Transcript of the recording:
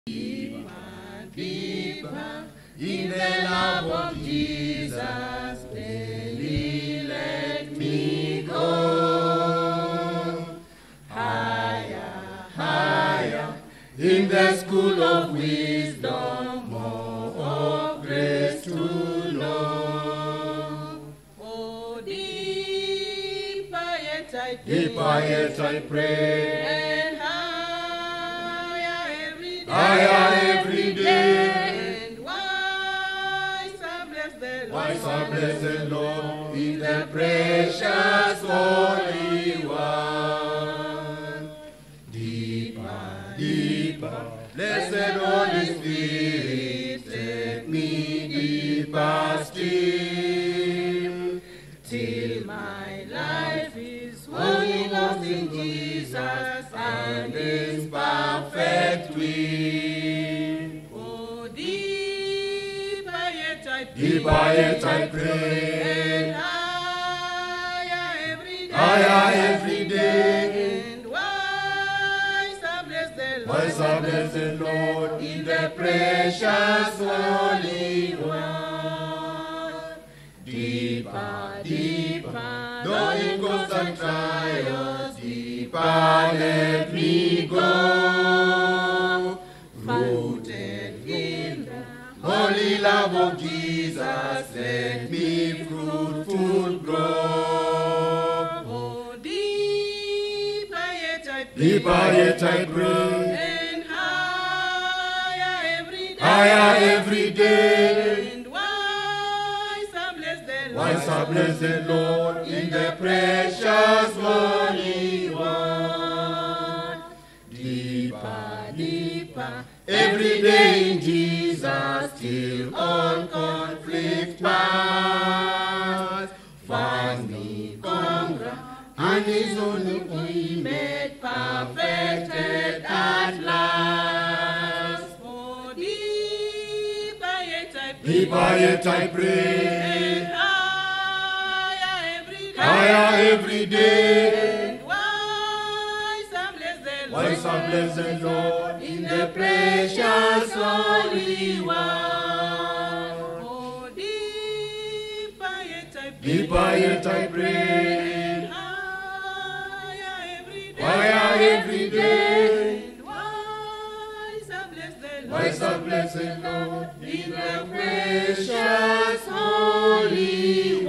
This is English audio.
Deeper in the love of Jesus, daily let me go. Higher, higher, in the school of wisdom, more of grace to know. Oh, deeper yet I pray, Deeper yet I pray, and higher every day. higher every day. And wiser bless the Lord. Wiser bless the Lord in the precious Holy One. Deeper, deeper, blessed Holy Spirit, take me deeper still, Till my life is wholly lost in Jesus and His perfect will. Oh, deeper yet I pray, Deeper yet I pray, and higher every day. higher every day. And wiser bless the Lord. Wiser bless the Lord in the precious Holy One. Deeper, deeper, though it goes and trials, deeper let me go. Rooted in the holy love of Jesus, let me fruitful grow. Oh, deeper yet I pray, Deeper yet I pray, and higher every day. higher every day. And wiser bless the Lord. Wiser bless the Lord in the precious Holy One. Deeper, deeper, every day in Jesus, till all conflict pass. Find me conqueror, and His only He made perfected at last. Oh, deeper yet I pray, Deeper yet I pray, and higher every day. higher every day. And wiser bless the Lord. Wiser bless the Lord in the precious Holy One. Oh, deeper yet I pray, Deeper yet I pray, and higher every day. higher every day. And wiser bless the Lord. Wiser bless the Lord in the precious Holy